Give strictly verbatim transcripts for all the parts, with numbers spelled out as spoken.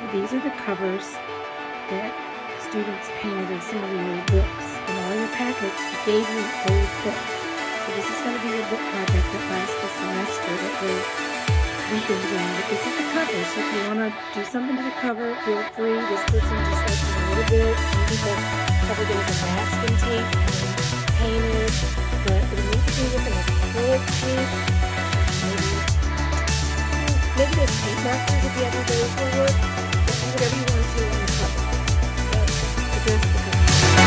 these are the covers that students painted in some of the old books. In all your packets, it gave you old books. So this is going to be your book project that lasts the semester that we're weekend in. But this is the cover, so if you want to do something to the cover, feel free. This person just left me a little bit. Some people covered it with a masking tape and painted, but it needs to be with an acrylic paint. Maybe, maybe there's paint markers if you have those will work. Whatever you want to do on the cover. But address the cover.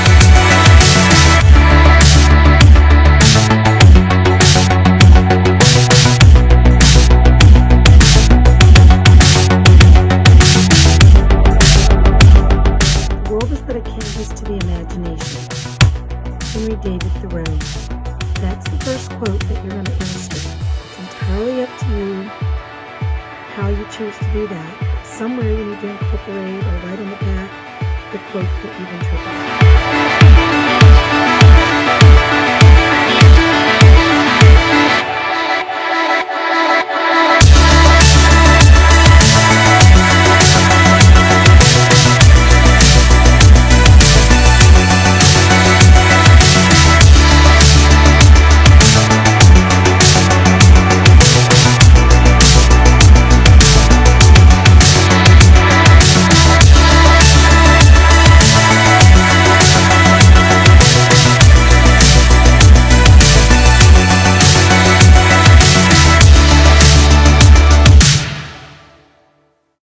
The world is but a canvas to the imagination. Henry David Thoreau. That's the first quote that you're going to illustrate. It's entirely up to you how you choose to do that. Somewhere you need to incorporate or write on the back the quote that you've interpreted.